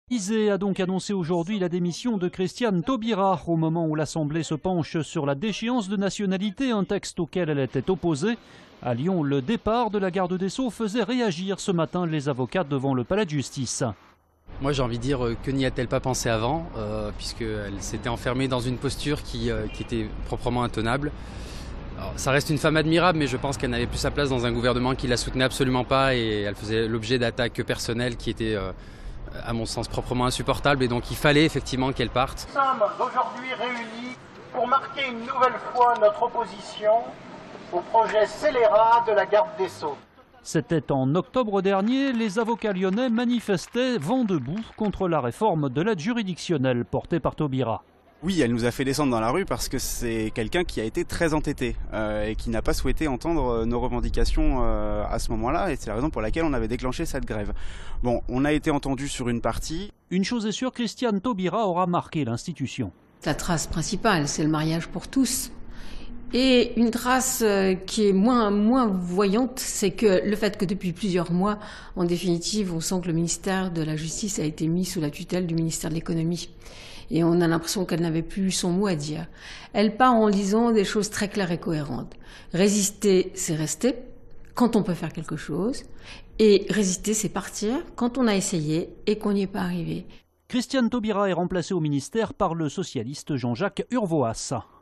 L'Élysée a donc annoncé aujourd'hui la démission de Christiane Taubira au moment où l'Assemblée se penche sur la déchéance de nationalité, un texte auquel elle était opposée. À Lyon, le départ de la garde des Sceaux faisait réagir ce matin les avocats devant le palais de justice. Moi j'ai envie de dire que n'y a-t-elle pas pensé avant, puisqu'elle s'était enfermée dans une posture qui était proprement intenable. Alors, ça reste une femme admirable, mais je pense qu'elle n'avait plus sa place dans un gouvernement qui la soutenait absolument pas et elle faisait l'objet d'attaques personnelles qui étaient, à mon sens, proprement insupportables et donc il fallait effectivement qu'elle parte. Nous sommes aujourd'hui réunis pour marquer une nouvelle fois notre opposition au projet scélérat de la garde des Sceaux. C'était en octobre dernier, les avocats lyonnais manifestaient vent debout contre la réforme de l'aide juridictionnelle portée par Taubira. Oui, elle nous a fait descendre dans la rue parce que c'est quelqu'un qui a été très entêté et qui n'a pas souhaité entendre nos revendications à ce moment-là, et c'est la raison pour laquelle on avait déclenché cette grève. Bon, on a été entendu sur une partie. Une chose est sûre, Christiane Taubira aura marqué l'institution. La trace principale, c'est le mariage pour tous. Et une trace qui est moins voyante, c'est que le fait que depuis plusieurs mois, en définitive, on sent que le ministère de la Justice a été mis sous la tutelle du ministère de l'Économie. Et on a l'impression qu'elle n'avait plus son mot à dire. Elle part en disant des choses très claires et cohérentes. Résister, c'est rester quand on peut faire quelque chose. Et résister, c'est partir quand on a essayé et qu'on n'y est pas arrivé. Christiane Taubira est remplacée au ministère par le socialiste Jean-Jacques Urvoas.